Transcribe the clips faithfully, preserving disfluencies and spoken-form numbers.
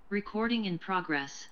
Recording in progress.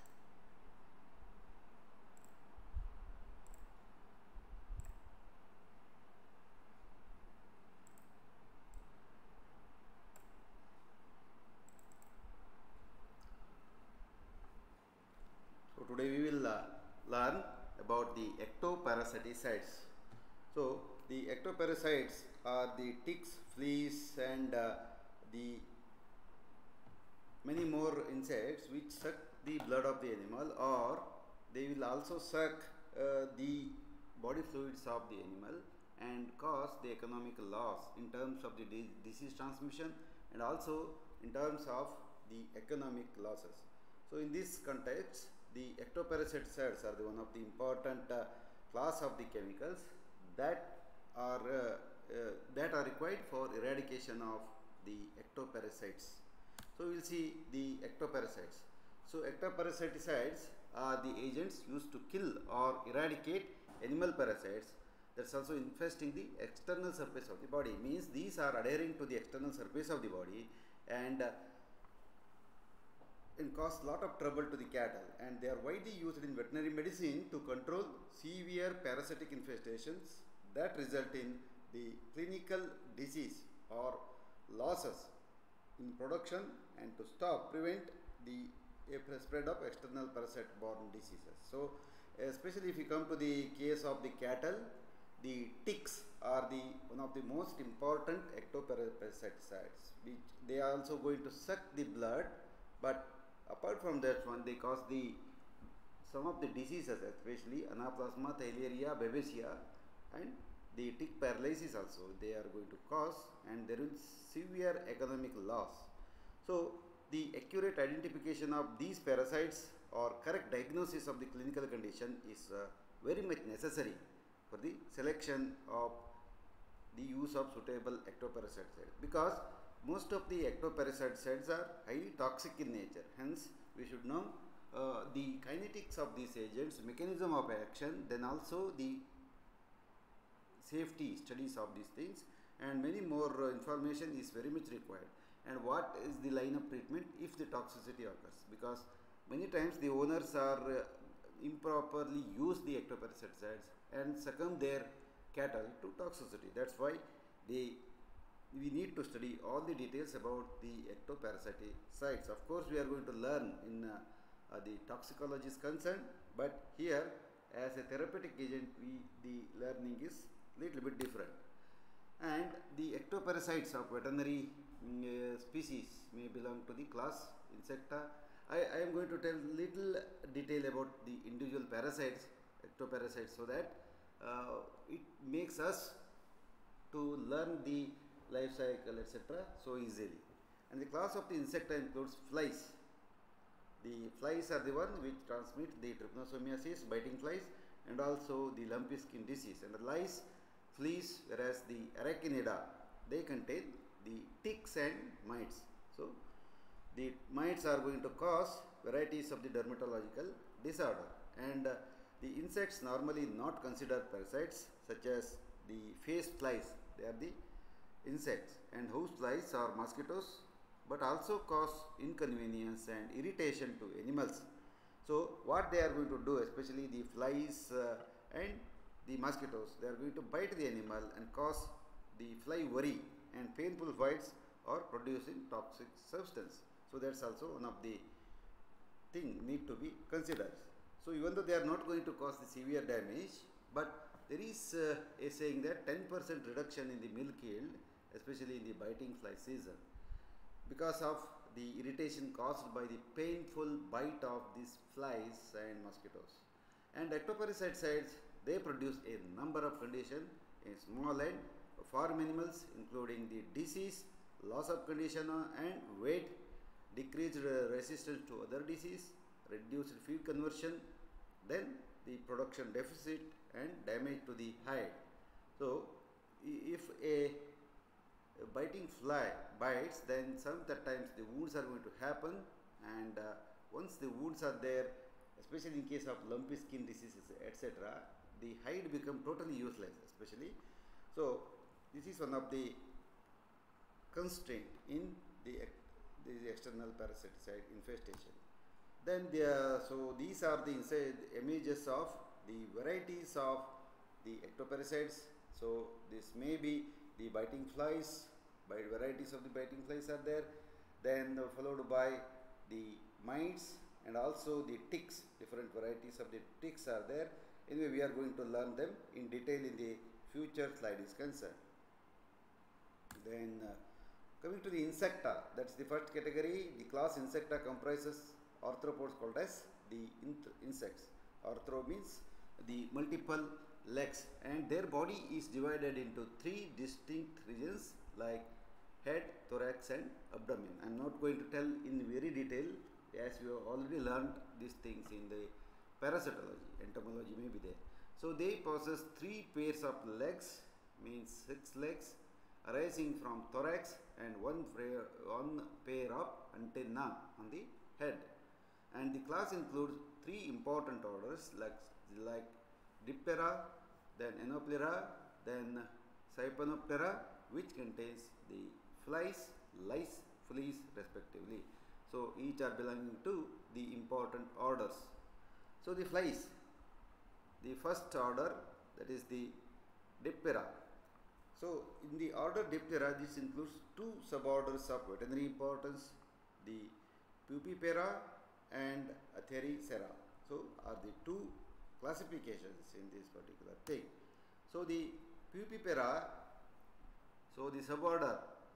So today we will uh, learn about the ectoparasiticides. So the ectoparasites are the ticks, fleas, and uh, the many more insects which suck the blood of the animal, or they will also suck uh, the body fluids of the animal and cause the economic loss in terms of the disease transmission and also in terms of the economic losses. So in this context, the ectoparasiticides are the one of the important uh, class of the chemicals that are uh, uh, that are required for eradication of the ectoparasites. So we will see the ectoparasites. So ectoparasiticides are the agents used to kill or eradicate animal parasites that's also infesting the external surface of the body. Means these are adhering to the external surface of the body and uh, and cause lot of trouble to the cattle, and they are widely used in veterinary medicine to control severe parasitic infestations that result in the clinical disease or losses in production and to stop prevent the spread of external parasite borne diseases. So especially if you come to the case of the cattle, the ticks are the one of the most important ectoparasiticides, which they are also going to suck the blood, but apart from that one, they cause the some of the diseases, especially Anaplasma, Theileria, Babesia, and the tick paralysis also they are going to cause, and there is severe economic loss. So the accurate identification of these parasites or correct diagnosis of the clinical condition is uh, very much necessary for the selection of the use of suitable ectoparasiticides, because most of the ectoparasiticides are highly toxic in nature. Hence we should know uh, the kinetics of these agents, mechanism of action, then also the safety studies of these things, and many more uh, information is very much required. And what is the line of treatment if the toxicity occurs, because many times the owners are uh, improperly use the ectoparasiticides and succumb their cattle to toxicity. That's why they we need to study all the details about the ectoparasiticides. Of course, we are going to learn in uh, uh, the toxicology is concerned, but here as a therapeutic agent, we the learning is little bit different. And the ectoparasites of veterinary uh, species may belong to the class Insecta. I, I am going to tell little detail about the individual parasites, ectoparasites, so that uh, it makes us to learn the life cycle, et cetera so easily. And the class of the Insecta includes flies. The flies are the one which transmit the trypanosomiasis, biting flies, and also the lumpy skin disease. And the lice, fleas, whereas the Arachnida, they contain the ticks and mites. So the mites are going to cause varieties of the dermatological disorder, and uh, the insects normally not considered parasites, such as the face flies, they are the insects, and house flies are mosquitoes, but also cause inconvenience and irritation to animals. So what they are going to do, especially the flies uh, and the mosquitoes, they are going to bite the animal and cause the fly worry and painful bites or producing toxic substance. So that's also one of the thing need to be considered. So even though they are not going to cause the severe damage, but there is uh, a saying that ten percent reduction in the milk yield, especially in the biting fly season, because of the irritation caused by the painful bite of these flies and mosquitoes. And ectoparasiticides, they produce a number of conditions in small and farm animals, including the disease, loss of condition and weight, decreased resistance to other disease, reduced feed conversion, then the production deficit and damage to the hide. So if a a biting fly bites, then sometimes the wounds are going to happen, and uh, once the wounds are there, especially in case of lumpy skin diseases, et cetera, the hide become totally useless, especially. So this is one of the constraint in the, the external parasiticide infestation. Then the, so these are the inside images of the varieties of the ectoparasites. So this may be the biting flies, by varieties of the biting flies are there. Then uh, followed by the mites and also the ticks, different varieties of the ticks are there. Anyway, we are going to learn them in detail in the future slide is concerned. Then uh, coming to the insecta, that's the first category. The class insecta comprises arthropods called as the insects. Arthro means the multiple legs, and their body is divided into three distinct regions like head, thorax and abdomen. I am not going to tell in very detail, as we have already learned these things in the parasitology, entomology may be there. So they possess three pairs of legs, means six legs arising from thorax, and one pair, one pair of antenna on the head. And the class includes three important orders like, like Diptera, then Anoptera, then Cypanoptera, which contains the flies, lice, fleas respectively. So each are belonging to the important orders. So the flies, the first order, that is the Diptera. So in the order Diptera, this includes two suborders of veterinary importance, the Pupipera and Atheriacera. So are the two classifications in this particular thing. So the Pupipera, so the suborder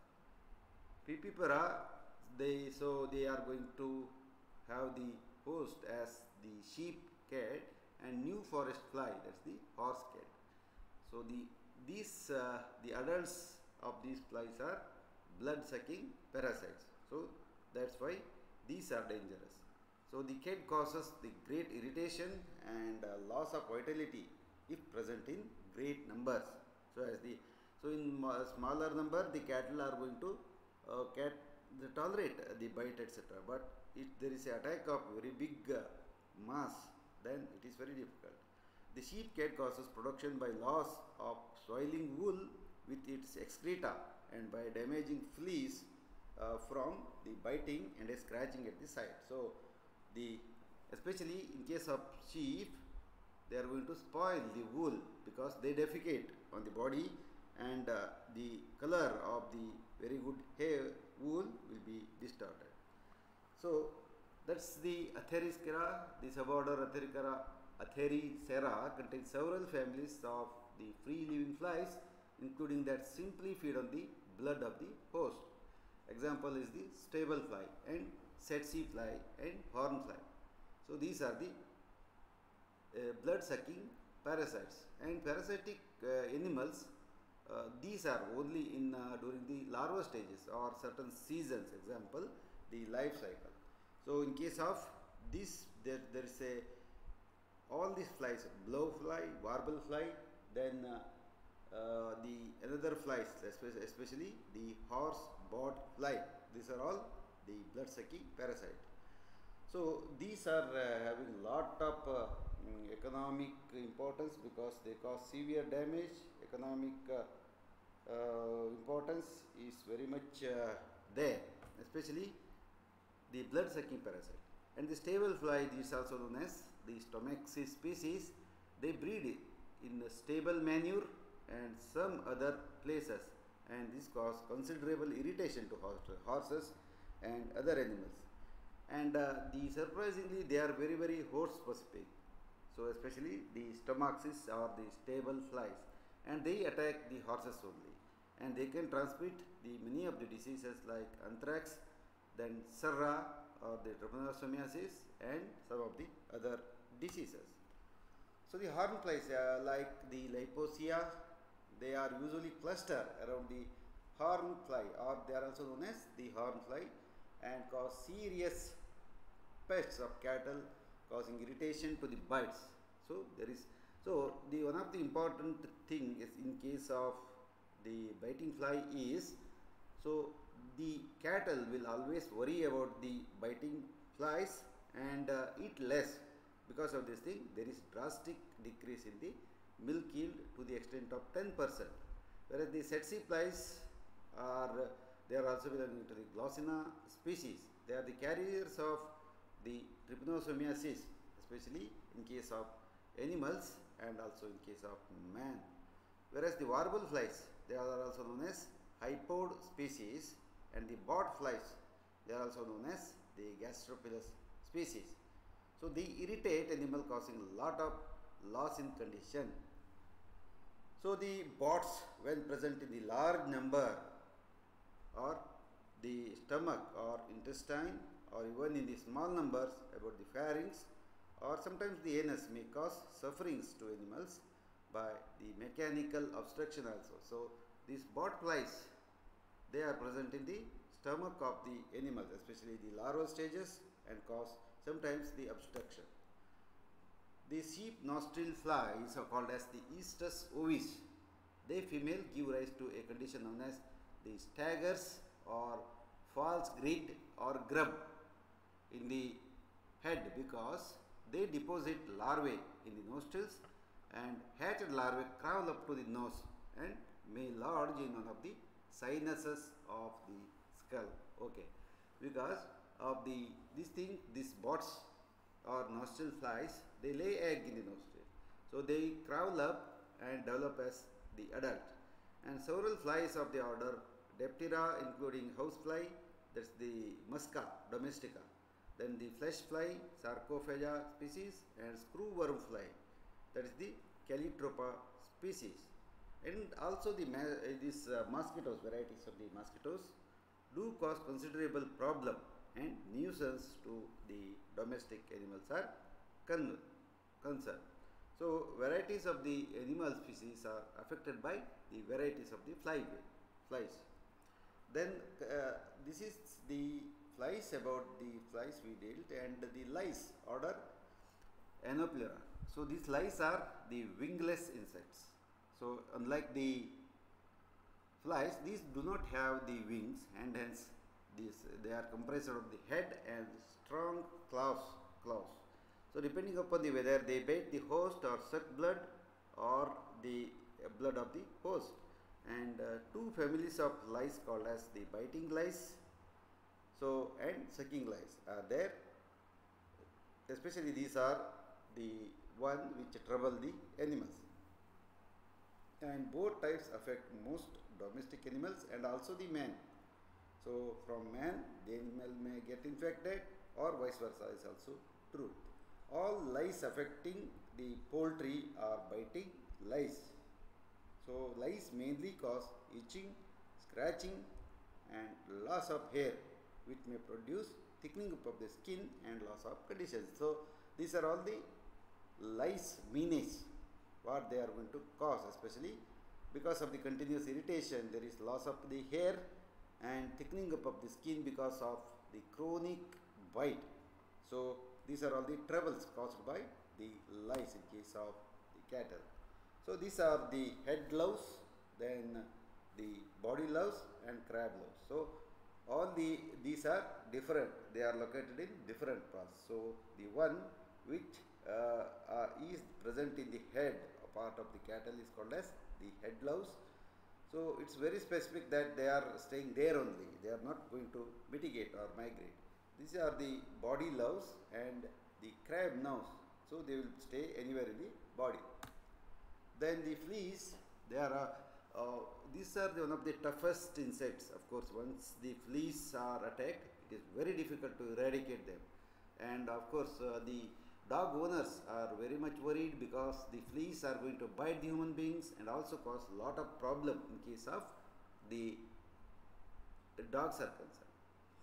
Pupipera, they so they are going to have the host as the sheep cat and New Forest fly, that's the horse cat. So the these uh, the adults of these flies are blood sucking parasites. So that's why these are dangerous. So the cat causes the great irritation and uh, loss of vitality if present in great numbers. So as the so in uh, smaller number the cattle are going to uh, cat they tolerate uh, the bite etc. But if there is an attack of very big uh, mass, then it is very difficult. The sheep cat causes production by loss of soiling wool with its excreta and by damaging fleas uh, from the biting and a scratching at the site. So the especially in case of sheep, they are going to spoil the wool because they defecate on the body, and uh, the color of the very good hair wool will be distorted. So that's the Atheriacera. The suborder Atheriacera, Atheriacera contains several families of the free living flies, including that simply feed on the blood of the host. Example is the stable fly and tsetse fly and horn fly. So these are the uh, blood sucking parasites, and parasitic uh, animals, uh, these are only in uh, during the larval stages or certain seasons, example the life cycle. So in case of this, there, there is a all these flies, blowfly, warble fly, then uh, uh, the another flies, especially the horse board fly. These are all the blood sucking parasite. So these are uh, having lot of uh, mm, economic importance because they cause severe damage. Economic uh, uh, importance is very much uh, there, especially the blood sucking parasite. And the stable fly is also known as the Stomaxis species. They breed in stable manure and some other places, and this causes considerable irritation to horses and other animals. And uh, the surprisingly they are very very horse specific. So especially the Stomaxis or the stable flies, and they attack the horses only, and they can transmit the many of the diseases like anthrax, then Serra or the trypanosomiasis, and some of the other diseases. So the horn flies uh, like the Liposia, they are usually clustered around the horn fly, or they are also known as the horn fly, and cause serious pests of cattle, causing irritation to the bites. So there is so the one of the important thing is in case of the biting fly is, so the cattle will always worry about the biting flies and uh, eat less. Because of this thing, there is drastic decrease in the milk yield to the extent of ten percent. Whereas the tsetse flies are, they are also belonging to the Glossina species. They are the carriers of the trypanosomiasis, especially in case of animals and also in case of man. Whereas the warble flies, they are also known as hypod species, and the bot flies, they are also known as the gastrophilus species. So they irritate animal, causing a lot of loss in condition. So the bots, when present in the large number, or the stomach or intestine, or even in the small numbers about the pharynx, or sometimes the anus, may cause sufferings to animals by the mechanical obstruction also. So these bot flies, they are present in the stomach of the animals, especially the larval stages, and cause sometimes the obstruction. The sheep nostril flies are called as the Eastus ovis. They female give rise to a condition known as the staggers or false grid or grub in the head, because they deposit larvae in the nostrils, and hatched larvae crawl up to the nose and may lodge in one of the sinuses of the skull. Okay, because of the this thing, these bots or nostril flies, they lay egg in the nostril, so they crawl up and develop as the adult. And several flies of the order Diptera, including housefly, that's the Musca domestica, then the flesh fly, Sarcophaga species, and screwworm fly, that is the Callitropa species. And also the uh, these uh, mosquitoes, varieties of the mosquitoes, do cause considerable problem and nuisance to the domestic animals are con concerned. So varieties of the animal species are affected by the varieties of the fly flies. Then uh, this is the flies, about the flies we dealt, and the lice order Anoplura. So these lice are the wingless insects. So unlike the flies, these do not have the wings, and hence these they are comprised of the head and strong claws claws. So depending upon the whether they bite the host or suck blood or the uh, blood of the host. And uh, two families of lice called as the biting lice, so and sucking lice are there. Especially these are the one which trouble the animals, and both types affect most domestic animals and also the man. So from man the animal may get infected, or vice versa is also true. All lice affecting the poultry are biting lice. So lice mainly cause itching, scratching, and loss of hair, which may produce thickening up of the skin and loss of conditions. So these are all the lice menace what they are going to cause, especially because of the continuous irritation. There is loss of the hair and thickening up of the skin because of the chronic bite. So these are all the troubles caused by the lice in case of the cattle. So these are the head louse, then the body louse and crab louse. So all the these are different, they are located in different parts. So the one which uh, uh, is present in the head part of the cattle is called as the head louse. So it's very specific that they are staying there only, they are not going to mitigate or migrate. These are the body louse and the crab louse, so they will stay anywhere in the body. Then the fleas, they are uh, uh, these are the one of the toughest insects. Of course, once the fleas are attacked, it is very difficult to eradicate them. And of course, uh, the dog owners are very much worried, because the fleas are going to bite the human beings and also cause a lot of problem in case of the, the dogs are concerned.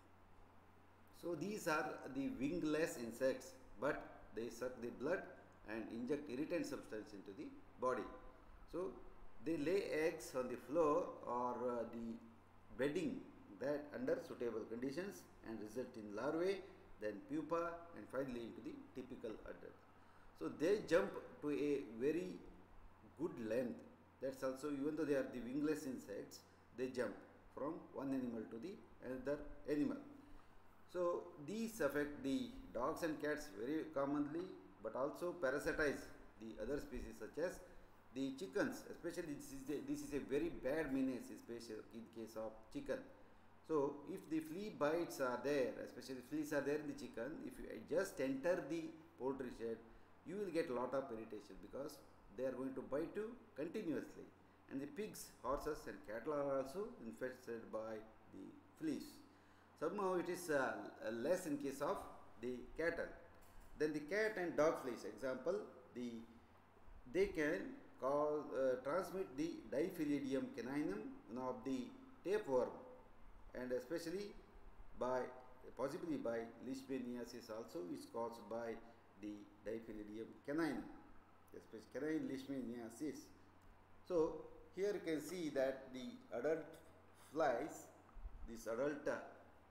So these are the wingless insects, but they suck the blood and inject irritant substance into the body. So they lay eggs on the floor or uh, the bedding that under suitable conditions and result in larvae, then pupa, and finally into the typical adult. So they jump to a very good length. That's also, even though they are the wingless insects, they jump from one animal to the another animal. So these affect the dogs and cats very commonly, but also parasitize the other species such as the chickens. Especially this is a, this is a very bad menace, especially in case of chicken. So if the flea bites are there, especially fleas are there in the chicken, if you just enter the poultry shed, you will get a lot of irritation because they are going to bite you continuously. And the pigs, horses and cattle are also infested by the fleas. Somehow it is uh, less in case of the cattle. Then the cat and dog fleas, example, the they can cause, uh, transmit the Diphylidium caninum, one of the tapeworm, and especially by possibly by leishmaniasis also, is caused by the Diphylidium caninum, especially canine leishmaniasis. So here you can see that the adult flies, this adult uh,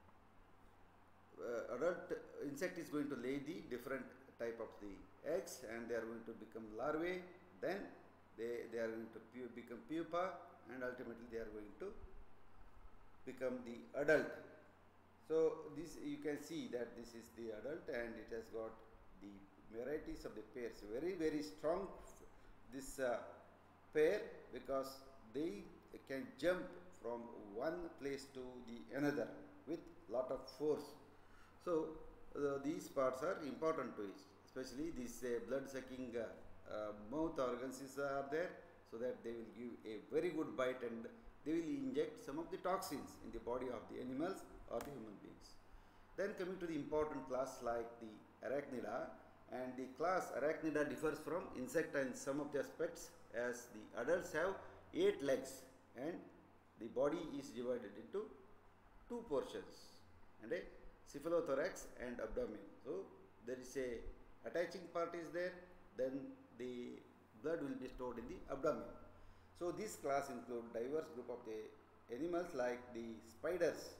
uh, adult insect is going to lay the different type of the eggs, and they are going to become larvae, then they, they are going to pu become pupa, and ultimately they are going to become the adult. So this you can see that this is the adult, and it has got the varieties of the pairs, very very strong this uh, pair, because they can jump from one place to the another with lot of force. So uh, these parts are important to it, especially these uh, blood sucking uh, uh, mouth organs are there, so that they will give a very good bite, and they will inject some of the toxins in the body of the animals or the human beings. Then coming to the important class like the Arachnida, and the class Arachnida differs from insecta in some of the aspects, as the adults have eight legs and the body is divided into two portions, and a cephalothorax and abdomen. So there is a attaching part is there, then the blood will be stored in the abdomen. So this class include diverse group of the animals like the spiders,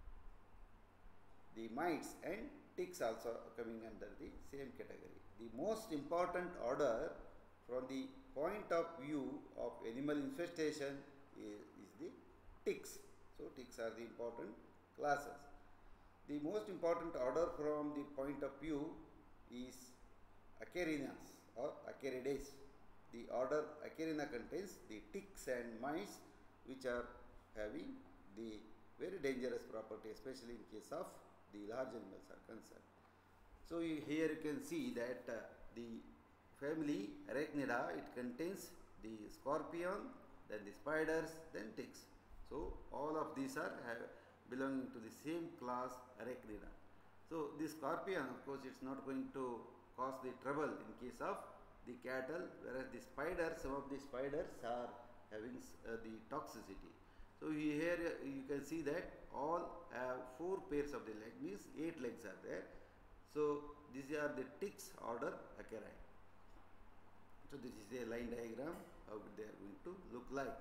the mites and ticks also coming under the same category. The most important order from the point of view of animal infestation is, is the ticks. So ticks are the important classes. The most important order from the point of view is Acarinas or Acaridae. The order Acarina contains the ticks and mice, which are having the very dangerous property, especially in case of the large animals are concerned. So you, here you can see that uh, the family Arachnida, it contains the scorpion, then the spiders, then ticks. So all of these are have, belonging to the same class Arachnida. So the scorpion, of course, it's not going to cause the trouble in case of the cattle, whereas the spiders, some of the spiders are having uh, the toxicity. So here uh, you can see that all have four pairs of the leg, means eight legs are there. So these are the ticks order Acari. So this is a line diagram how they are going to look like.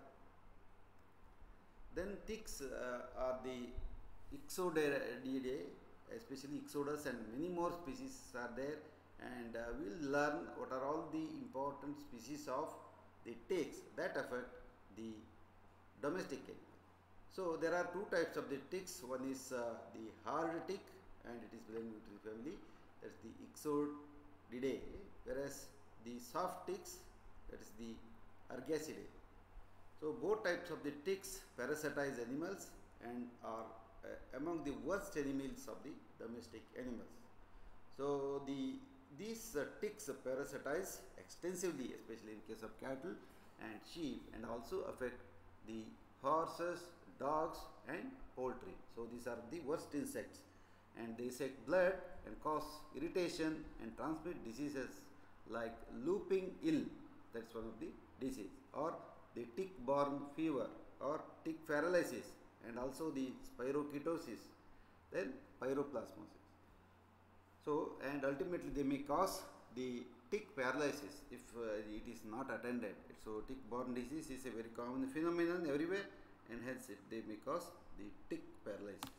Then ticks uh, are the Ixoderidae, especially Ixodus, and many more species are there, and uh, we will learn what are all the important species of the ticks that affect the domestic animal. So there are two types of the ticks. One is uh, the hard tick, and it is belonging to the family, that is the Ixodidae, whereas the soft ticks, that is the Ergasidae. So both types of the ticks parasitize animals and are uh, among the worst enemies of the domestic animals. So the these uh, ticks parasitize extensively, especially in case of cattle and sheep, and also affect the horses, dogs and poultry. So these are the worst insects, and they suck blood and cause irritation and transmit diseases like looping ill, that is one of the disease, or the tick-borne fever or tick paralysis, and also the spirochetosis, then pyroplasmosis. So, and ultimately they may cause the tick paralysis if uh, it is not attended. So tick-borne disease is a very common phenomenon everywhere, and hence it, they may cause the tick paralysis.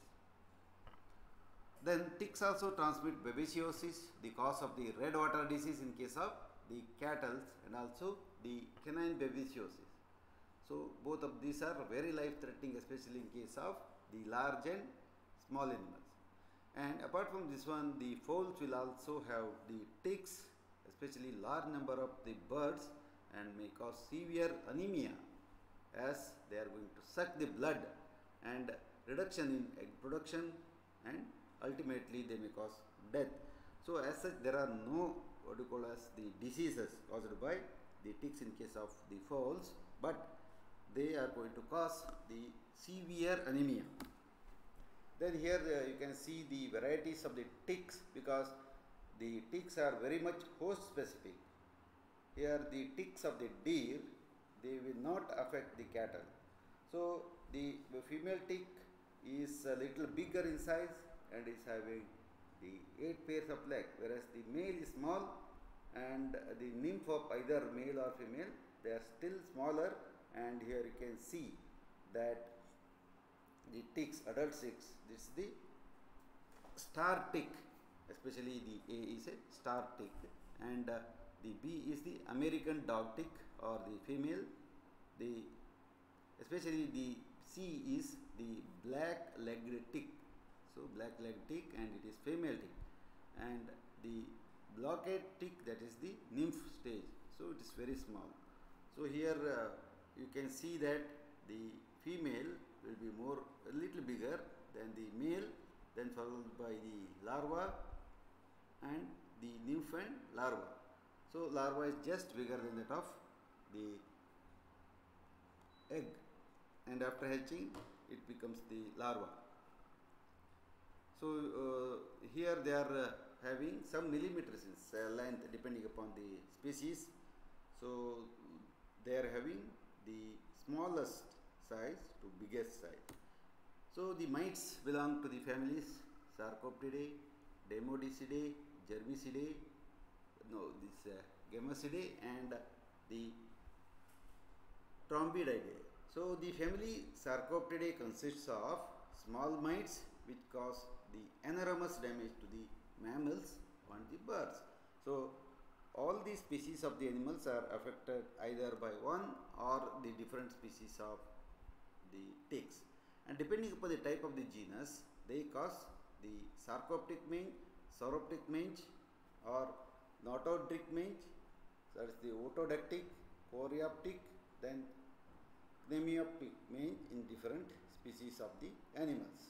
Then ticks also transmit babesiosis, the cause of the red water disease in case of the cattle, and also the canine babesiosis. So both of these are very life-threatening, especially in case of the large and small animals. And apart from this one, the fowls will also have the ticks, especially large number of the birds, and may cause severe anemia, as they are going to suck the blood, and reduction in egg production, and ultimately they may cause death. So as such, there are no what you call as the diseases caused by the ticks in case of the fowls, but they are going to cause the severe anemia. Then here uh, you can see the varieties of the ticks, because the ticks are very much host specific. Here the ticks of the deer, they will not affect the cattle. So the female tick is a little bigger in size and is having the eight pairs of legs, whereas the male is small, and the nymph of either male or female, they are still smaller. And here you can see that the ticks, adult ticks, this is the star tick, especially the A is a star tick, and uh, the B is the American dog tick or the female. The especially the C is the black legged tick. So black legged tick, and it is female tick, and the blockade tick, that is the nymph stage. So it is very small. So here uh, you can see that the female will be more a little bigger than the male, then followed by the larva and the nymph and larva. So larva is just bigger than that of the egg, and after hatching it becomes the larva. So uh, here they are uh, having some millimeters in uh, length depending upon the species. So they are having the smallest size to biggest size. So the mites belong to the families Sarcopteridae, Demodicidae, Germicidae, no this uh, Gammacidae, and uh, the Trombidae. So the family Sarcopteridae consists of small mites which cause the enormous damage to the mammals and the birds. So all these species of the animals are affected either by one or the different species of the ticks, and depending upon the type of the genus, they cause the sarcoptic mange, sauroptic mange, or notodric mange, that is the otodactic, choreoptic, then cnemioptic mange in different species of the animals.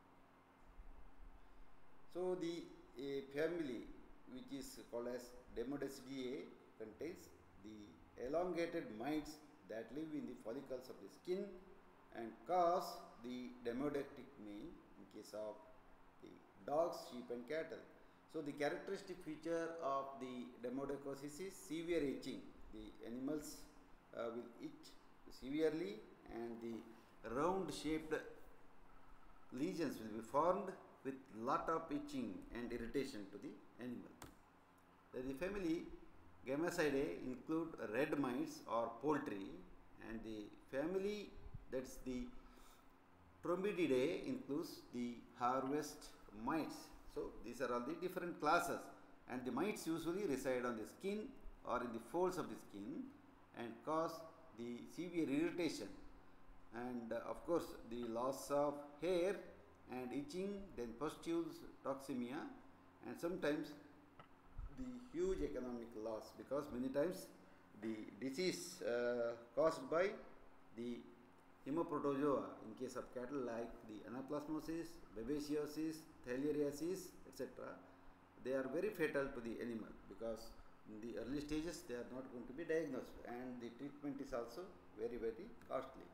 So the a family which is called as Demodicidae contains the elongated mites that live in the follicles of the skin and cause the demodactic mange in case of the dogs, sheep and cattle. So the characteristic feature of the demodecosis is severe itching. The animals uh, will itch severely, and the round shaped lesions will be formed with lot of itching and irritation to the animal. The family Gammacidae include red mites or poultry, and the family, that's the Trombididae, includes the harvest mites. So these are all the different classes, and the mites usually reside on the skin or in the folds of the skin and cause the severe irritation, and uh, of course the loss of hair and itching, then pustules, toxemia, and sometimes the huge economic loss, because many times the disease uh, caused by the hemiprotozoa in case of cattle like the anaplasmosis, babesiosis, thaliariasis, et cetera, they are very fatal to the animal, because in the early stages they are not going to be diagnosed, and the treatment is also very very costly.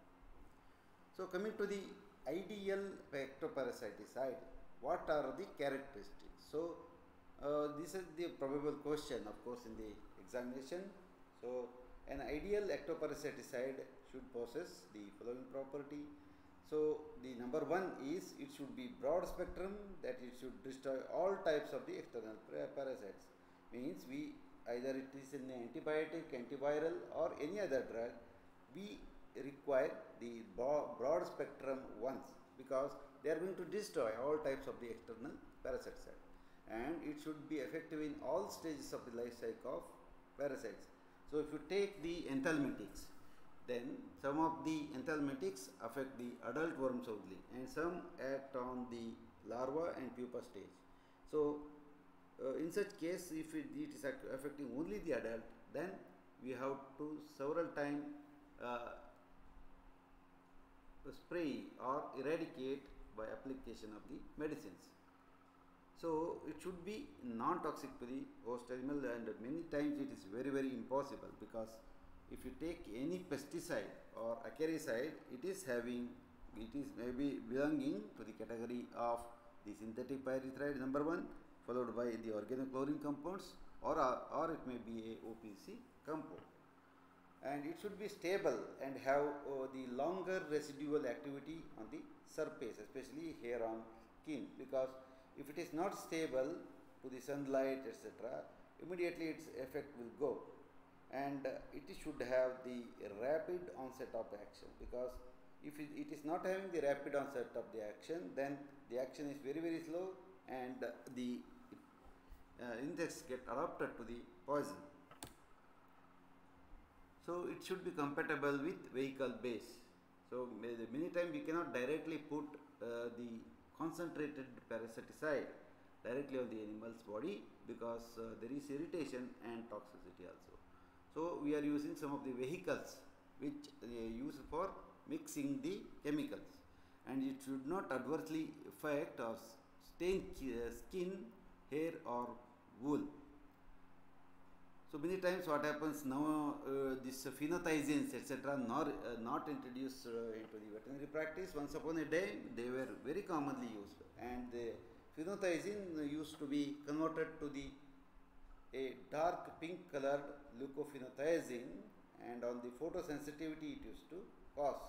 So coming to the ideal ectoparasiticide, what are the characteristics? So uh, this is the probable question, of course, in the examination. So an ideal ectoparasiticide should possess the following property. So the number one is it should be broad spectrum, that it should destroy all types of the external parasites. Means we either it is an antibiotic, antiviral or any other drug, we require the broad spectrum ones, because they are going to destroy all types of the external parasites, and it should be effective in all stages of the life cycle of parasites. So if you take the enthelmintics, then some of the enthelmintics affect the adult worms only, and some act on the larva and pupa stage. So uh, in such case, if it, it is affecting only the adult, then we have to several time uh, spray or eradicate by application of the medicines. So it should be non-toxic to the host animal, and many times it is very very impossible, because if you take any pesticide or acaricide, it is having, it is maybe belonging to the category of the synthetic pyrethroid number one, followed by the organochlorine compounds, or or it may be a O P C compound, and it should be stable and have uh, the longer residual activity on the surface, especially hair on skin, because if it is not stable to the sunlight, et cetera, immediately its effect will go, and uh, it should have the rapid onset of action, because if it, it is not having the rapid onset of the action, then the action is very very slow, and uh, the uh, insects get adapted to the poison. So it should be compatible with vehicle base. So many times we cannot directly put uh, the concentrated parasiticide directly on the animal's body, because uh, there is irritation and toxicity also. So we are using some of the vehicles which uh, use for mixing the chemicals, and it should not adversely affect or stain uh, skin, hair or wool. So many times what happens now, uh, this uh, phenothiazines et cetera not, uh, not introduced uh, into the veterinary practice. Once upon a day they were very commonly used, and the phenothiazine used to be converted to the a dark pink colored leucophenothiazine, and on the photosensitivity it used to cause.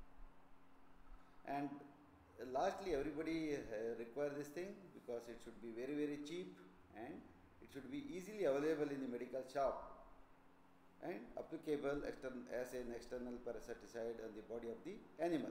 And uh, lastly, everybody uh, require this thing because it should be very very cheap, and it should be easily available in the medical shop and applicable extern as an external parasiticide on the body of the animal.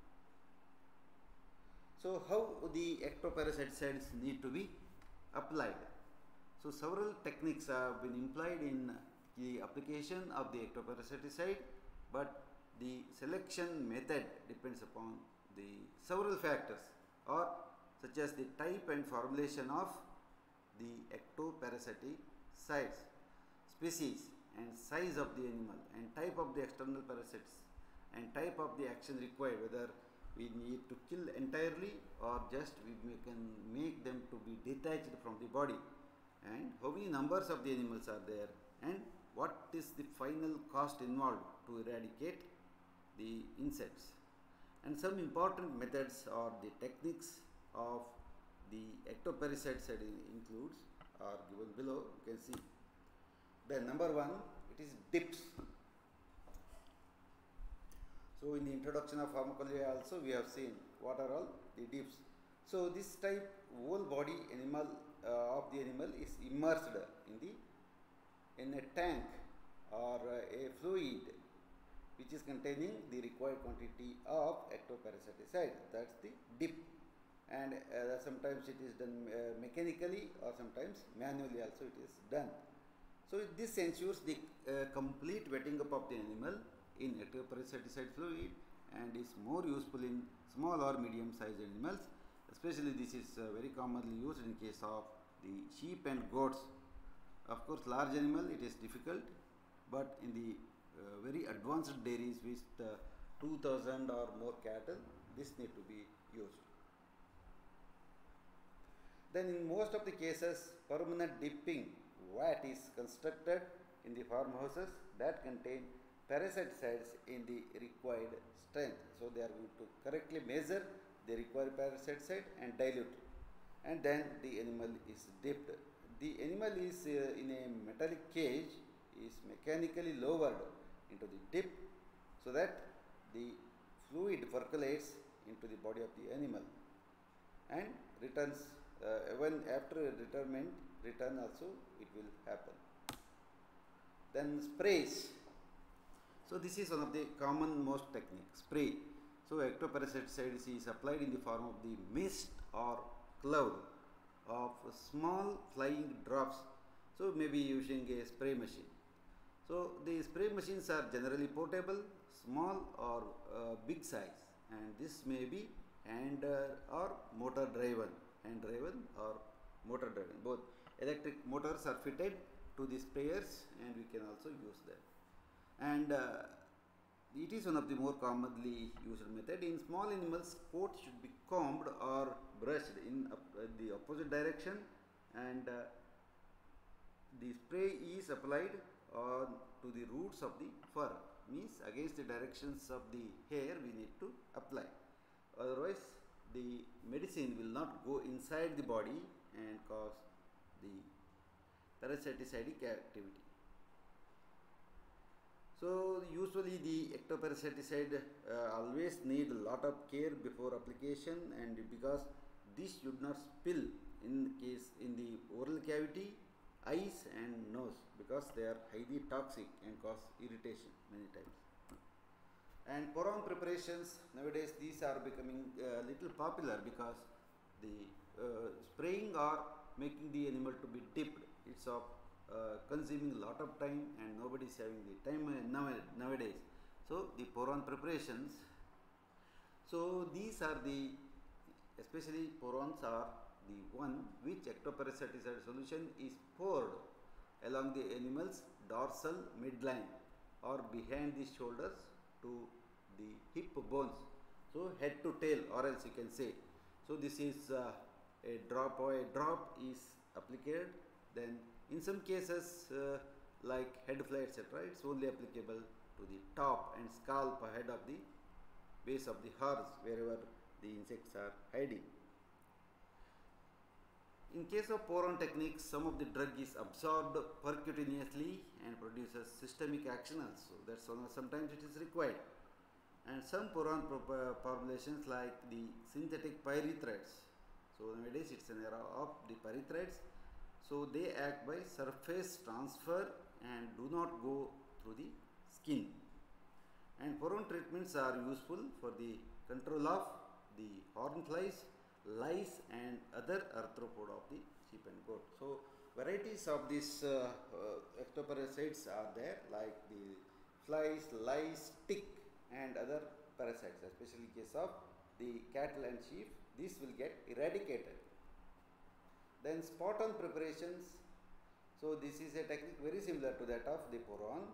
So how the ectoparasiticides need to be applied? So several techniques have been employed in the application of the ectoparasiticide, but the selection method depends upon the several factors, or such as the type and formulation of the ectoparasiticides, species and size of the animal, and type of the external parasites, and type of the action required, whether we need to kill entirely or just we may, can make them to be detached from the body, and how many numbers of the animals are there, and what is the final cost involved to eradicate the insects. And some important methods or the techniques of the ectoparasiticide includes are given below. You can see. Then number one, it is dips. So in the introduction of pharmacology also we have seen what are all the dips. So this type whole body animal uh, of the animal is immersed in the in a tank or uh, a fluid which is containing the required quantity of ectoparasiticide. That's the dip, and uh, sometimes it is done uh, mechanically or sometimes manually also it is done. So this ensures the uh, complete wetting up of the animal in ectoparasiticide fluid, and is more useful in small or medium sized animals. Especially this is uh, very commonly used in case of the sheep and goats. Of course large animal it is difficult, but in the uh, very advanced dairies with uh, two thousand or more cattle, this need to be used. Then in most of the cases permanent dipping vat is constructed in the farmhouses that contain parasiticides in the required strength. So they are going to correctly measure the required parasiticide and dilute, and then the animal is dipped. The animal is uh, in a metallic cage, is mechanically lowered into the dip, so that the fluid percolates into the body of the animal and returns. Uh, when after retirement return also it will happen. Then sprays. So this is one of the common most technique, spray. So ectoparasiticide is applied in the form of the mist or cloud of small flying drops. So maybe using a spray machine. So the spray machines are generally portable, small or uh, big size, and this may be hand uh, or motor driven, hand driven or motor driven. Both electric motors are fitted to the sprayers, and we can also use them. And uh, it is one of the more commonly used method. In small animals, coat should be combed or brushed in uh, the opposite direction, and uh, the spray is applied on to the roots of the fur, means against the directions of the hair we need to apply. Otherwise, the medicine will not go inside the body and cause the parasiticidic activity. So usually the ectoparasiticide uh, always need a lot of care before application, and because this should not spill in case in the oral cavity, eyes and nose, because they are highly toxic and cause irritation many times. And Poron preparations nowadays, these are becoming a uh, little popular because the uh, spraying or making the animal to be dipped, it's of uh, consuming a lot of time and nobody is having the time uh, nowadays. So the Poron preparations, so these are the, especially Porons are the one which ectoparasiticide solution is poured along the animal's dorsal midline or behind the shoulders to the hip bones, so head to tail, or else you can say. So this is uh, a drop or a drop is applied. Then in some cases uh, like head fly etc, it's only applicable to the top and scalp head of the base of the horse wherever the insects are hiding. In case of Poron techniques, some of the drug is absorbed percutaneously and produces systemic action also. That's one, sometimes it is required. And some Poron formulations like the synthetic pyrethroids. So nowadays it's an era of the pyrethroids. So they act by surface transfer and do not go through the skin. And Poron treatments are useful for the control of the horn flies, lice and other arthropod of the sheep and goat. So varieties of these uh, uh, ectoparasites are there, like the flies, lice, tick and other parasites, especially in case of the cattle and sheep. These will get eradicated. Then spot on preparations. So this is a technique very similar to that of the Poron.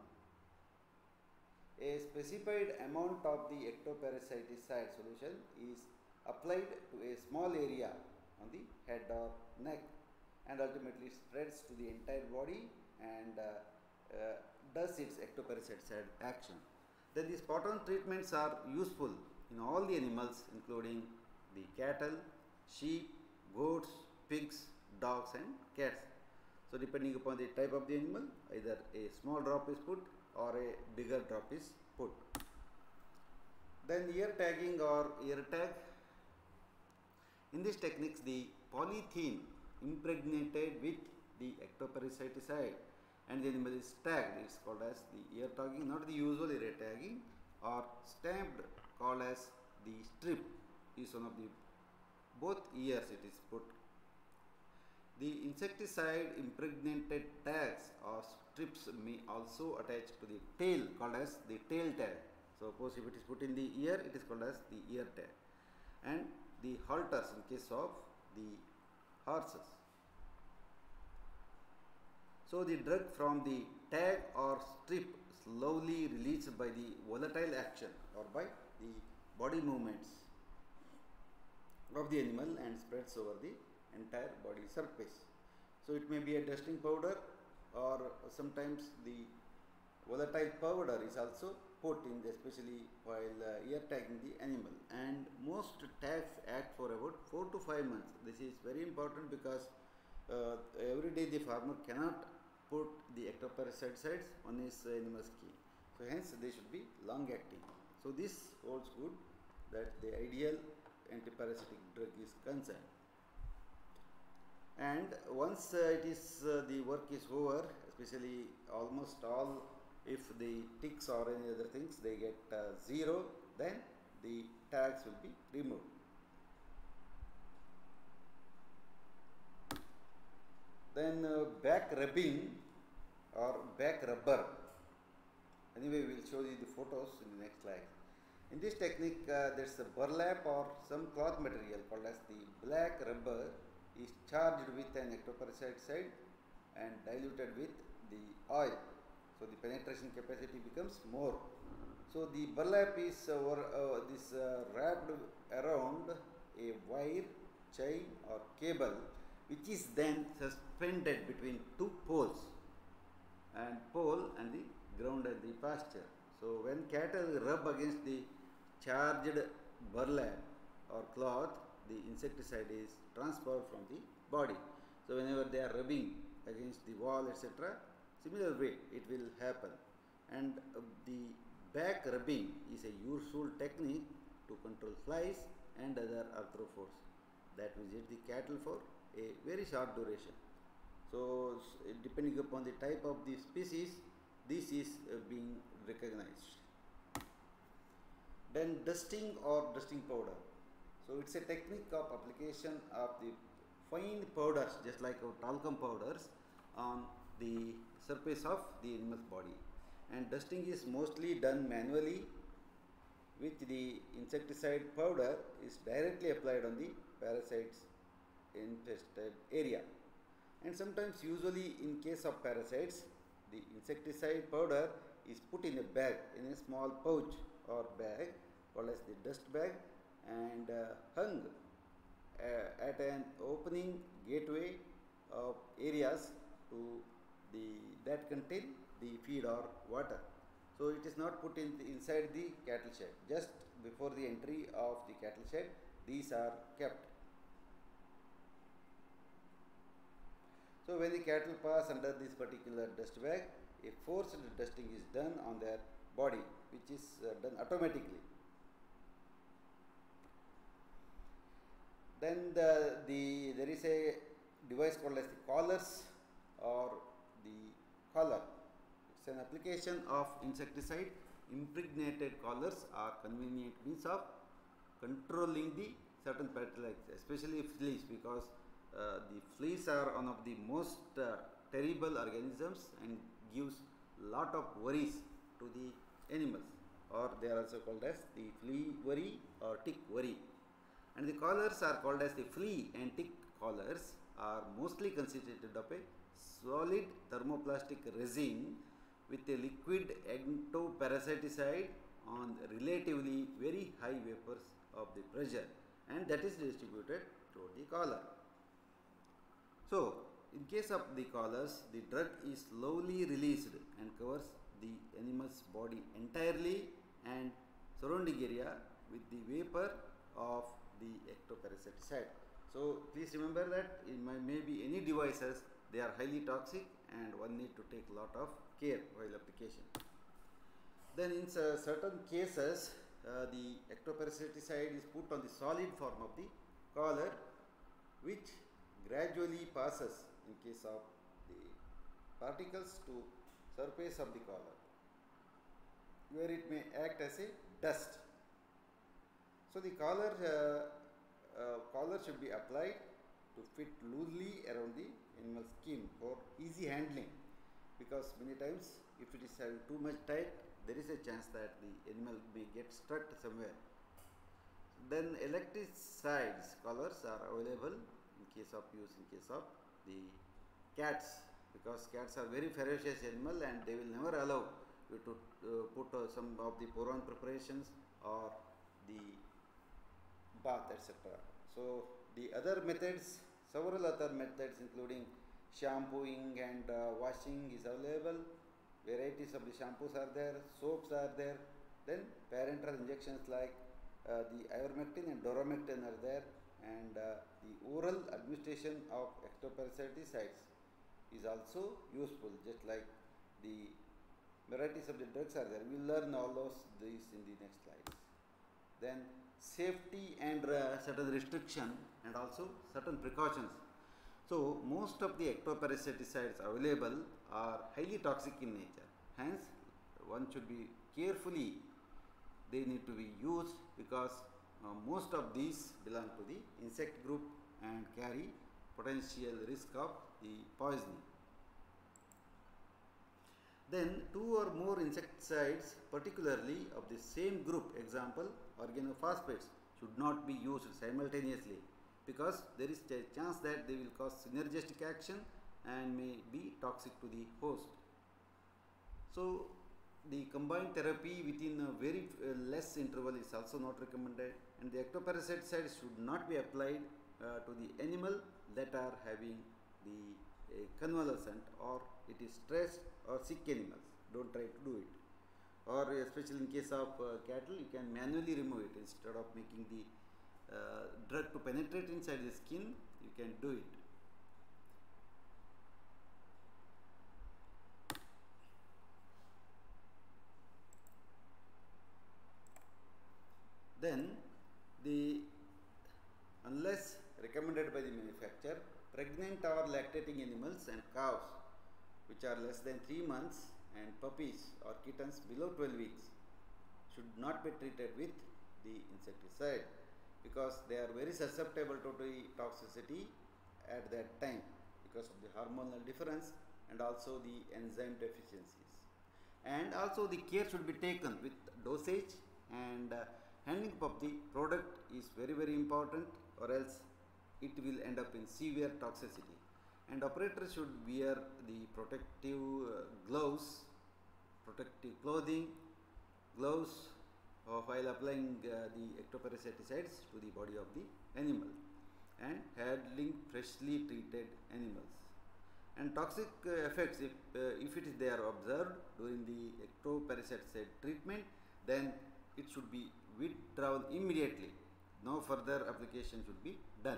A specified amount of the ectoparasiticide solution is applied to a small area on the head or neck, and ultimately spreads to the entire body and uh, uh, does its ectoparasiticide action. Then these spot on treatments are useful in all the animals, including the cattle, sheep, goats, pigs, dogs and cats. So depending upon the type of the animal, either a small drop is put or a bigger drop is put. Then ear tagging or ear tag. In this techniques, the polythene impregnated with the ectoparasiticide and the animal is tagged. It's called as the ear tagging, not the usual ear tagging, or stamped, called as the strip. Is one of the both ears it is put. The insecticide impregnated tags or strips may also attach to the tail, called as the tail tag. So suppose if it is put in the ear, it is called as the ear tag. And the halters in case of the horses. So the drug from the tag or strip slowly released by the volatile action or by the body movements of the animal and spreads over the entire body surface. So it may be a dusting powder, or sometimes the volatile powder is also put in, especially while uh, ear tagging the animal. And most tags act for about four to five months. This is very important because uh, every day the farmer cannot put the ectoparasiticides on his animal skin. So hence they should be long acting. So this holds good that the ideal antiparasitic drug is concerned. And once uh, it is uh, the work is over, especially almost all, if the ticks or any other things they get uh, zero, then the tags will be removed. Then uh, back rubbing or back rubber. Anyway, we will show you the photos in the next slide. In this technique, uh, there is a burlap or some cloth material called as the black rubber is charged with an ectoparasiticide and diluted with the oil. So the penetration capacity becomes more. So the burlap is uh, or, uh, this uh, wrapped around a wire, chain or cable, which is then suspended between two poles and pole and the ground and the pasture. So when cattle rub against the charged burlap or cloth, the insecticide is transferred from the body. So whenever they are rubbing against the wall, et cetera, similar way it will happen. And uh, the back rubbing is a useful technique to control flies and other arthropods that visit the cattle for a very short duration. So depending upon the type of the species, this is uh, being recognized. Then dusting or dusting powder. So it's a technique of application of the fine powders, just like our talcum powders, on the surface of the animal's body. And dusting is mostly done manually, which the insecticide powder is directly applied on the parasites infested area. And sometimes, usually in case of parasites, the insecticide powder is put in a bag, in a small pouch or bag called as the dust bag, and uh, hung uh, at an opening gateway of areas to the that contain the feed or water. So it is not put in the, inside the cattle shed. Just before the entry of the cattle shed, these are kept. So when the cattle pass under this particular dust bag, a forced dusting is done on their body, which is uh, done automatically. Then the, the there is a device called as the collars or the collar. It's an application of insecticide. Impregnated collars are convenient means of controlling the certain parasites, especially fleas, because uh, the fleas are one of the most uh, terrible organisms and gives lot of worries to the animals, or they are also called as the flea worry or tick worry. And the collars are called as the flea and tick collars are mostly constituted of a solid thermoplastic resin with a liquid ectoparasiticide on relatively very high vapors of the pressure, and that is distributed through the collar. So in case of the collars, the drug is slowly released and covers the animal's body entirely and surrounding area with the vapor of the ectoparasiticide. So please remember that in my maybe any devices, they are highly toxic and one need to take lot of care while application. Then in uh, certain cases, uh, the ectoparasiticide is put on the solid form of the collar, which gradually passes in case of the particles to surface of the collar, where it may act as a dust. So the collar uh, uh, collar should be applied to fit loosely around the animal skin for easy handling, because many times if it is having too much tight, there is a chance that the animal may get stuck somewhere. Then electricides collars are available in case of use in case of the cats, because cats are very ferocious animal and they will never allow you to uh, put uh, some of the poron preparations or the bath, et cetera. So the other methods, several other methods including shampooing and uh, washing is available. Varieties of the shampoos are there, soaps are there. Then parenteral injections like uh, the ivermectin and doramectin are there, and uh, the oral administration of ectoparasiticides is also useful, just like the varieties of the drugs are there. We will learn all those these in the next slides. Then safety and uh, certain restriction and also certain precautions. So most of the ectoparasiticides available are highly toxic in nature. Hence, one should be carefully, they need to be used, because uh, most of these belong to the insect group and carry potential risk of the poisoning. Then two or more insecticides, particularly of the same group, example organophosphates, should not be used simultaneously, because there is a chance that they will cause synergistic action and may be toxic to the host. So the combined therapy within a very uh, less interval is also not recommended, and the ectoparasiticides should not be applied uh, to the animal that are having the uh, convalescent or it is stressed or sick animals. Don't try to do it. Or especially in case of uh, cattle, you can manually remove it instead of making the uh, drug to penetrate inside the skin. You can do it. Then the unless recommended by the manufacturer, pregnant or lactating animals and cows which are less than three months and puppies or kittens below twelve weeks should not be treated with the insecticide, because they are very susceptible to the toxicity at that time because of the hormonal difference and also the enzyme deficiencies. And also the care should be taken with dosage, and uh, handling of the product is very very important, or else it will end up in severe toxicity. And operators should wear the protective uh, gloves, protective clothing, gloves uh, while applying uh, the ectoparasiticides to the body of the animal, and handling freshly treated animals. And toxic uh, effects, if, uh, if it is they are observed during the ectoparasiticide treatment, then it should be withdrawn immediately. No further application should be done.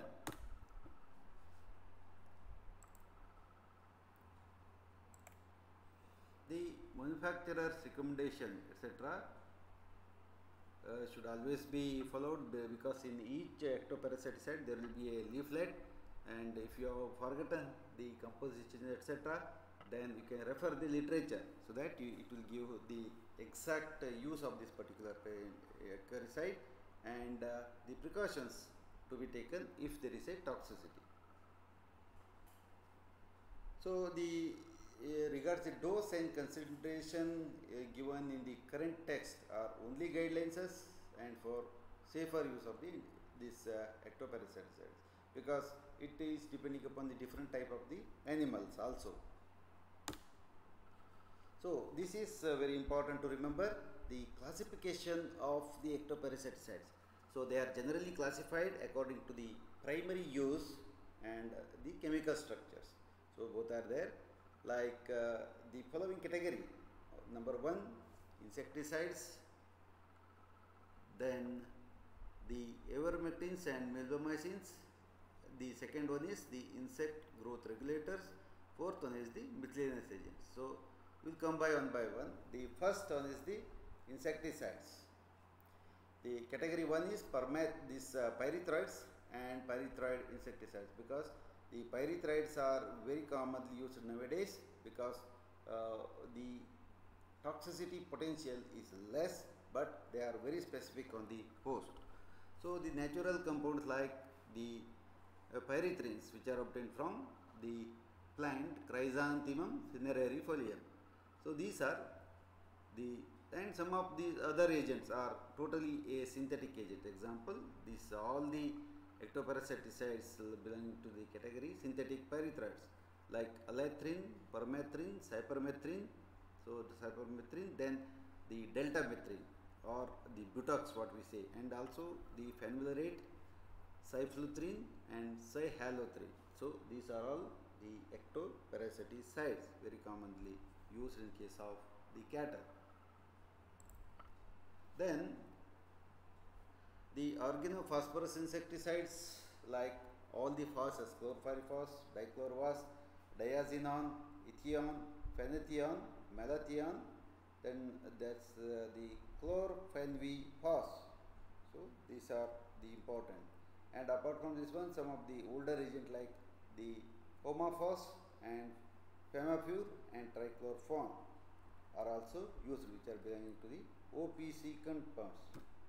The manufacturer's recommendation, et cetera, uh, should always be followed, because in each ectoparasiticide there will be a leaflet, and if you have forgotten the composition, et cetera, then you can refer the literature, so that you, it will give the exact uh, use of this particular herbicide and uh, the precautions to be taken if there is a toxicity. So the uh, regards the dose and concentration uh, given in the current text are only guidelines and for safer use of the this uh, ectoparasiticides, because it is depending upon the different type of the animals also. So this is uh, very important to remember, the classification of the ectoparasiticides. So they are generally classified according to the primary use and uh, the chemical structures. So both are there, like uh, the following category. Number one, insecticides, then the ivermectins and meldomycins. The second one is the insect growth regulators. Fourth one is the miscellaneous agents. So we'll come by one by one. The first one is the insecticides. The category one is permet this uh, pyrethroids and pyrethroid insecticides, because the pyrethroids are very commonly used nowadays, because uh, the toxicity potential is less, but they are very specific on the host. So the natural compounds like the uh, pyrethrins, which are obtained from the plant Chrysanthemum cinerarifolium. So these are the, and some of these other agents are totally a synthetic agent. Example, these all the ectoparasiticides belonging to the category synthetic pyrethroids, like alethrine, permethrin, cypermethrin. So the cypermethrin, then the deltamethrin or the butox, what we say, and also the phenvalerate, cyfluthrin and cyhalothrin. So these are all the ectoparasiticides very commonly used in case of the cattle. Then the organophosphorus insecticides, like all the phosphorus, chlorpyrifos, dichlorvas, diazinon, ethion, phenethion, malathion, then that's uh, the chlorphenvphos. So these are the important. And apart from this one, some of the older agents like the homophos and femapure and trichlorphon are also used, which are belonging to the O P C compounds.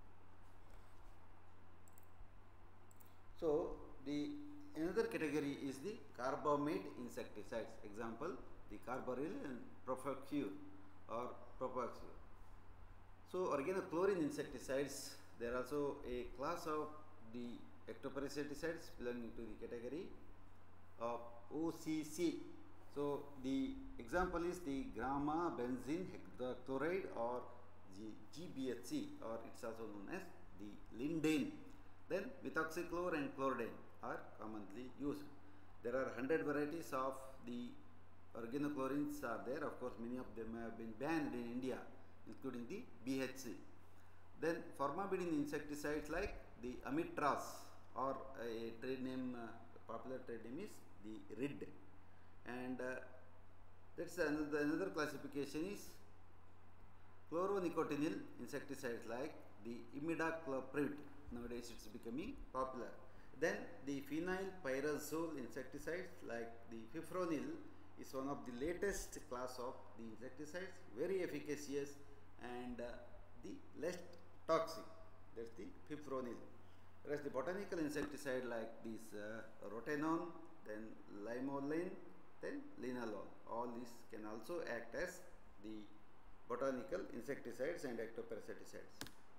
So the another category is the carbamate insecticides. Example, the carbaryl and propaxure or propaxure. So organochlorine insecticides, they are also a class of the ectoparasiticides belonging to the category of O C C. So the example is the gamma benzene hexachloride or G B H C, or it's also known as the lindane. Then methoxychlore and chlordane are commonly used. There are one hundred varieties of the organochlorines are there. Of course, many of them have been banned in India, including the B H C. Then formamidine insecticides like the Amitraz, or a trade name, uh, popular trade name is the R I D. And uh, that's another, another classification is chloronicotinyl insecticides like the imidacloprid. Nowadays it's becoming popular. Then the phenylpyrazole insecticides like the fipronil is one of the latest class of the insecticides, very efficacious and uh, the less toxic. That's the fipronil. Whereas the botanical insecticide like this uh, rotenone, then limonene, then linalool, all these can also act as the botanical insecticides and ectoparasiticides.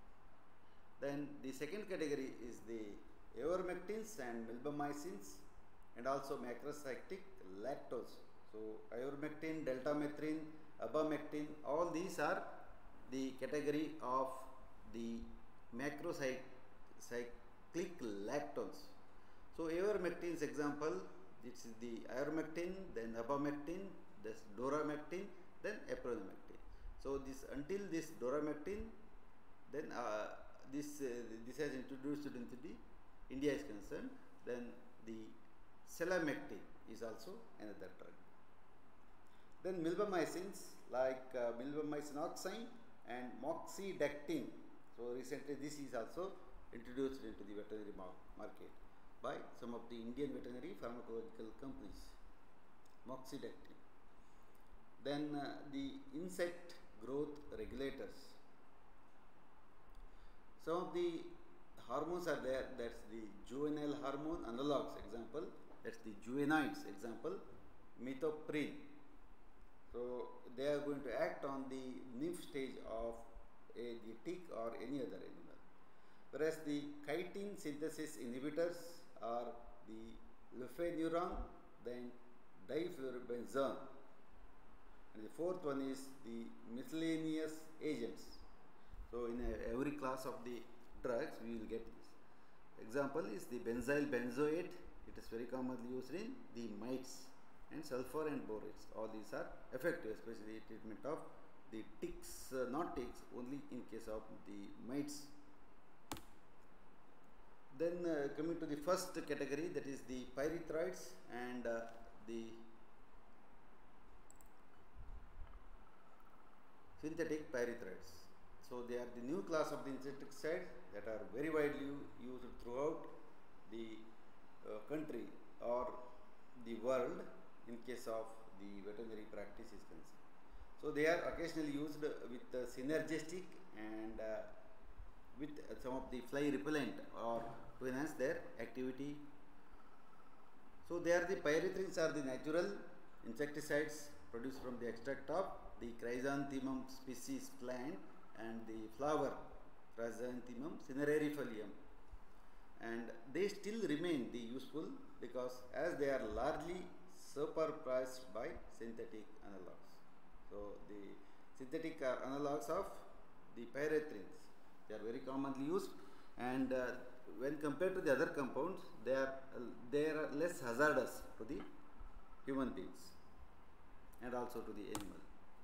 Then the second category is the ivermectins and milbemycins, and also macrocyclic lactose. So ivermectin, deltamethrin, abamectin, all these are the category of the macrocyclic lactones. So ivermectin's example, this is the ivermectin, then abamectin, this doramectin, then epronamectin. So this, until this doramectin, then uh, this uh, this has introduced into the India is concerned. Then the selamectin is also another drug. Then milbemycins like uh, milbemycin oxime and moxidectin. So recently this is also introduced into the veterinary market by some of the Indian veterinary pharmacological companies. Moxidectin. Then uh, the insect growth regulators. Some of the hormones are there. That's the juvenile hormone analogues. Example, that's the juvenines. Example, methoprene. So they are going to act on the nymph stage of a, the tick or any other animal. Whereas the chitin synthesis inhibitors are the lufenuron, then difluorobenzone. And the fourth one is the miscellaneous agents. So in a, every class of the drugs we will get this. Example is the benzyl benzoate. It is very commonly used in the mites, and sulfur and borates. All these are effective, especially treatment of the ticks, uh, not ticks, only in case of the mites. Then uh, coming to the first category, that is the pyrethroids and uh, the synthetic pyrethroids. So they are the new class of the insecticides that are very widely used throughout the uh, country or the world in case of the veterinary practice is concerned. So they are occasionally used with uh, synergistic and uh, with uh, some of the fly repellent or to enhance their activity. So they are the pyrethrins are the natural insecticides produced from the extract of the Chrysanthemum species plant and the flower Chrysanthemum cinerarifolium, and they still remain the useful because as they are largely supervised by synthetic analogues. So the synthetic uh, analogues of the pyrethrins, they are very commonly used, and uh, when compared to the other compounds, they are uh, they are less hazardous to the human beings and also to the animal.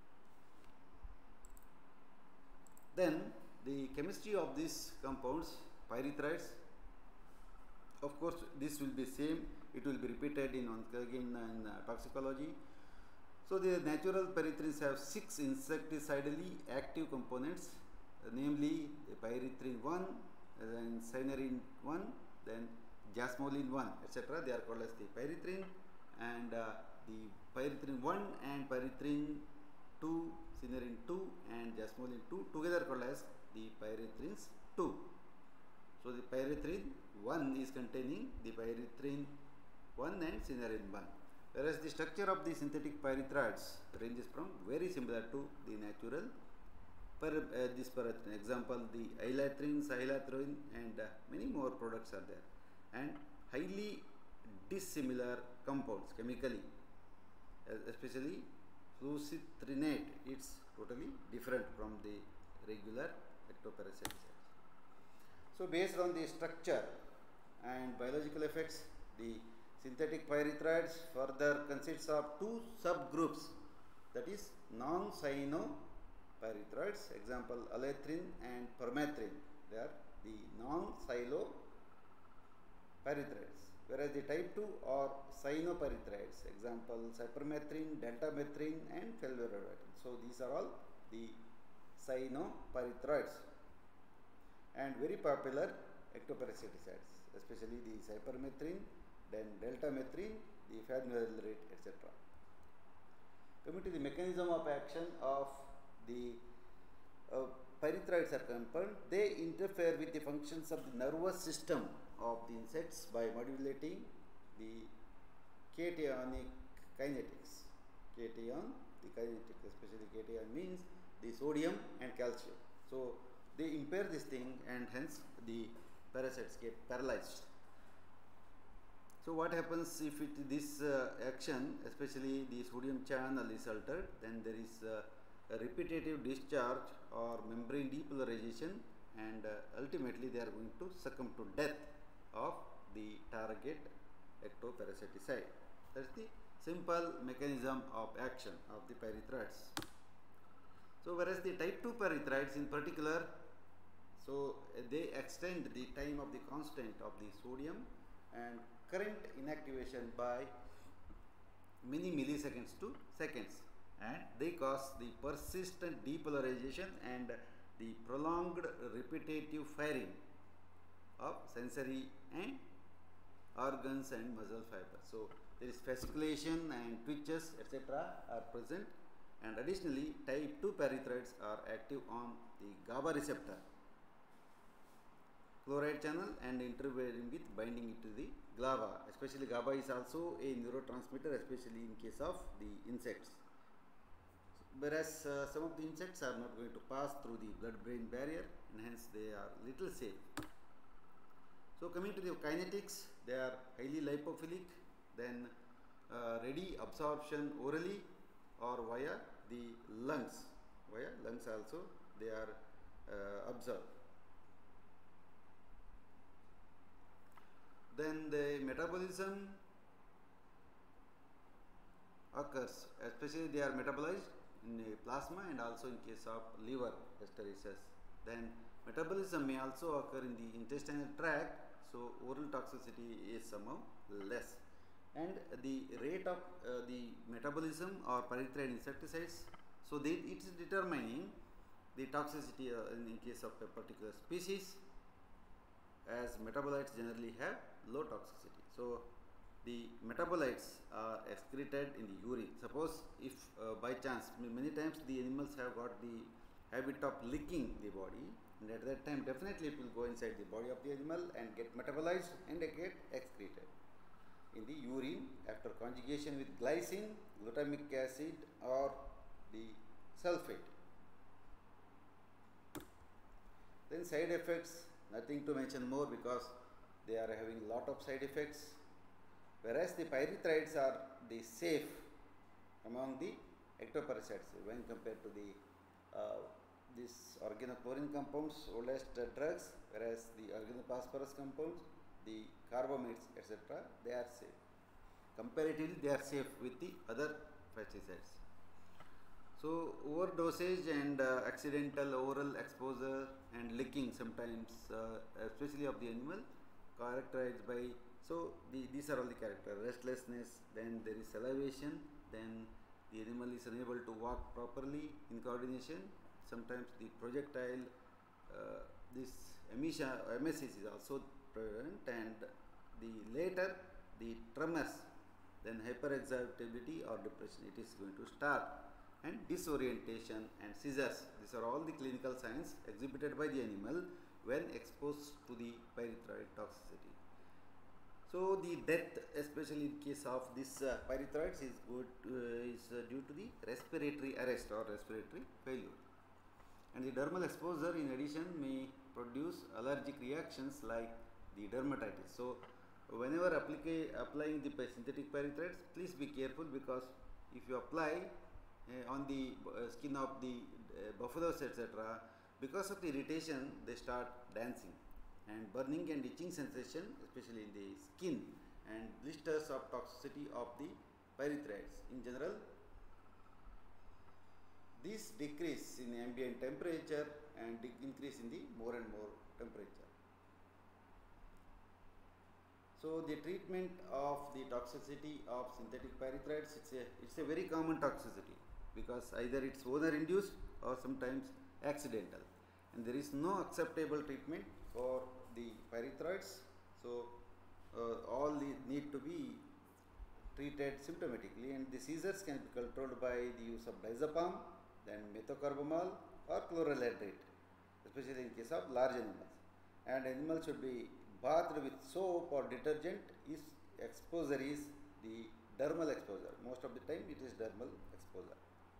Then the chemistry of these compounds, pyrethroids, of course this will be same, it will be repeated in again in uh, toxicology. So the natural pyrethrins have six insecticidally active components, uh, namely pyrethrin one, then cynarin one, then jasmolene one, et cetera. They are called as the pyrethrin, and uh, the pyrethrin one and pyrethrin two, cynarin two and jasmolene two together called as the pyrethrins two. So the pyrethrin one is containing the pyrethrin one and cynarin one, whereas the structure of the synthetic pyrethroids ranges from very similar to the natural per, uh, this pyrethrin. Example, the ilathrine, silathrine and uh, many more products are there, and highly dissimilar compounds chemically. especially flucitrinate, it's totally different from the regular ectoparasiticides. So based on the structure and biological effects, the synthetic pyrethroids further consists of two subgroups, that is non-cyanopyrethroids, example alethrine and permethrin. They are the non-cyanopyrethroids, whereas the type two are cyanopyrethroids, example cypermethrin, deltamethrin and felvirodatin. So these are all the cyanopyrethroids and very popular ectoparasiticides, especially the cypermethrin, then deltamethrin, the felvirodatin, et cetera. Coming to the mechanism of action of the uh, pyrethroids are concerned, they interfere with the functions of the nervous system of the insects by modulating the cationic kinetics. Cation, the kinetics, especially cation means the sodium and calcium. So they impair this thing and hence the parasites get paralyzed. So what happens if it, this uh, action, especially the sodium channel is altered, then there is uh, a repetitive discharge or membrane depolarization, and uh, ultimately they are going to succumb to death of the target ectoparasiticide. That is the simple mechanism of action of the pyrethroids. So whereas the type two pyrethroids in particular, so uh, they extend the time of the constant of the sodium and current inactivation by many milliseconds to seconds, and they cause the persistent depolarization and the prolonged repetitive firing of sensory and organs and muscle fibers. So there is fasciculation and twitches, et cetera are present, and additionally type two pyrethroids are active on the GABA receptor chloride channel and interfering with binding it to the GABA. Especially GABA is also a neurotransmitter, especially in case of the insects. Whereas uh, some of the insects are not going to pass through the blood-brain barrier, and hence they are little safe. So coming to the kinetics, they are highly lipophilic, then uh, ready absorption orally or via the lungs. Via lungs also they are uh, absorbed. Then the metabolism occurs, especially they are metabolized in plasma and also in case of liver hysteresis. Then metabolism may also occur in the intestinal tract, so oral toxicity is somehow less. And the rate of uh, the metabolism or pyrethroid insecticides, so they, it is determining the toxicity uh, in, in case of a particular species, as metabolites generally have low toxicity. So the metabolites are excreted in the urine. Suppose if uh, by chance, many times the animals have got the habit of licking the body, and at that time definitely it will go inside the body of the animal and get metabolized and get excreted in the urine after conjugation with glycine, glutamic acid or the sulfate. Then side effects, nothing to mention more because they are having lot of side effects, whereas the pyrethroids are the safe among the ectoparasites when compared to the uh, these organochlorine compounds, oldest uh, drugs, whereas the organophosphorus compounds, the carbamates, et cetera, they are safe. Comparatively, they are safe with the other pesticides. So overdosage and uh, accidental oral exposure and licking sometimes, uh, especially of the animal, characterized by, so the, these are all the character, restlessness, then there is salivation, then the animal is unable to walk properly in coordination, sometimes the projectile, uh, this emission, emesis is also present, and the later the tremors, then hyperexcitability or depression, it is going to start, and disorientation and seizures. These are all the clinical signs exhibited by the animal when exposed to the pyrethroid toxicity. So the death, especially in case of this uh, pyrethroids, is good uh, is uh, due to the respiratory arrest or respiratory failure. And the dermal exposure in addition may produce allergic reactions like the dermatitis. So whenever applica applying the synthetic pyrethroids, please be careful, because if you apply uh, on the uh, skin of the uh, buffaloes, et cetera, because of the irritation, they start dancing, and burning and itching sensation, especially in the skin, and blisters of toxicity of the pyrethroids. In general, this decrease in ambient temperature and increase in the more and more temperature. So the treatment of the toxicity of synthetic pyrethroids, it's a, it's a very common toxicity, because either it's owner induced or sometimes accidental, and there is no acceptable treatment for the pyrethroids. So uh, all the need to be treated symptomatically, and the seizures can be controlled by the use of diazepam, then methocarbamol or chlorhelidate, especially in case of large animals. And animals should be bathed with soap or detergent if exposure is the dermal exposure. Most of the time it is dermal exposure.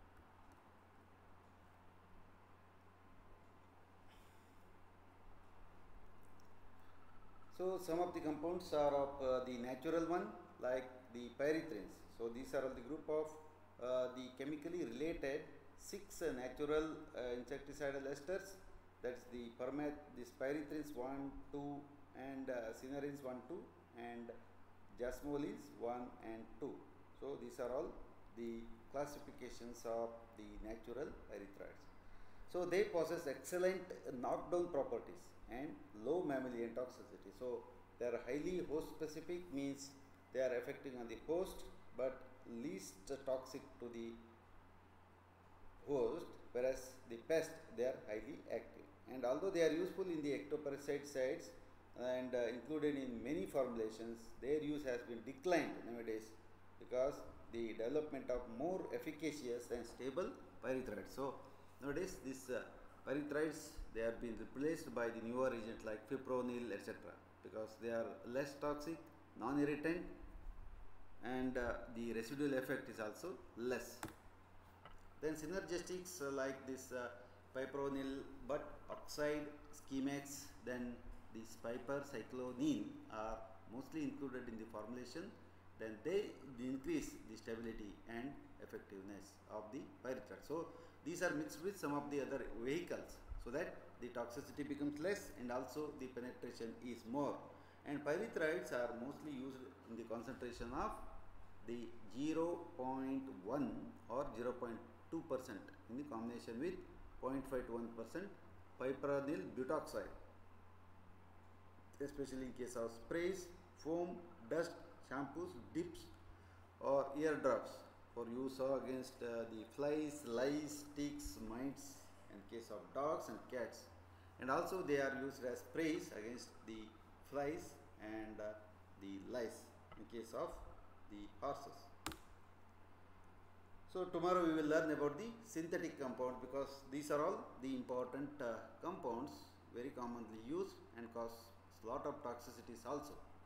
So some of the compounds are of uh, the natural one, like the pyrethrins. So these are all the group of uh, the chemically related six uh, natural uh, insecticidal esters. That's the permet, this pyrethrins one, two, and uh, cynorins one, two, and jasmolins one and two. So these are all the classifications of the natural pyrethroids. So they possess excellent knockdown properties and low mammalian toxicity. So they are highly host specific, means they are affecting on the host but least toxic to the host, whereas the pest, they are highly active. And although they are useful in the ectoparasiticides and uh, included in many formulations, their use has been declined nowadays because the development of more efficacious and stable pyrethroids. So nowadays these uh, pyrethroids, they are being replaced by the newer agents like fipronil, et cetera, because they are less toxic, non-irritant, and uh, the residual effect is also less. Then synergistics uh, like this uh, piperonil, but oxide, schemax, then this pipercyclonine are mostly included in the formulation. Then they, they increase the stability and effectiveness of the pyrethroid. So these are mixed with some of the other vehicles, so that the toxicity becomes less and also the penetration is more. And pyrethroids are mostly used in the concentration of the zero point one or zero point two percent in the combination with zero point five to one percent piperonil butoxide, especially in case of sprays, foam, dust, shampoos, dips or ear drops for use against uh, the flies, lice, ticks, mites in case of dogs and cats. And also they are used as sprays against the flies and uh, the lice in case of the horses. So tomorrow we will learn about the synthetic compound, because these are all the important uh, compounds very commonly used and cause lot of toxicities also.